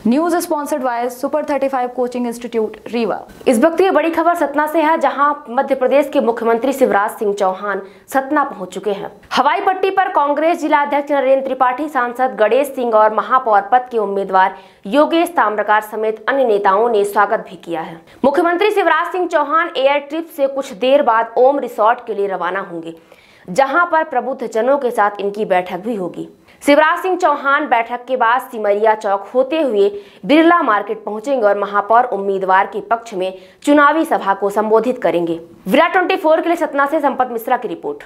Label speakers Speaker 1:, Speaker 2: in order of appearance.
Speaker 1: News sponsored by super 35 coaching institute Rewa.
Speaker 2: इस वक्त ये बड़ी खबर सतना से है, जहां मध्य प्रदेश के मुख्यमंत्री शिवराज सिंह चौहान सतना पहुंच चुके हैं। हवाई पट्टी पर कांग्रेस जिला अध्यक्ष नरेंद्र त्रिपाठी, सांसद गणेश सिंह और महापौर पद के उम्मीदवार योगेश ताम्रकार समेत अन्य नेताओं ने स्वागत भी किया है। मुख्यमंत्री शिवराज सिंह चौहान एयर ट्रिप से कुछ देर बाद ओम रिसोर्ट के लिए रवाना होंगे, जहां पर प्रबुद्ध जनों के साथ इनकी बैठक भी होगी। शिवराज सिंह चौहान बैठक के बाद सिमरिया चौक होते हुए बिरला मार्केट पहुंचेंगे और महापौर उम्मीदवार के पक्ष में चुनावी सभा को संबोधित करेंगे। विराट 24 के लिए सतना से संपत मिश्रा की रिपोर्ट।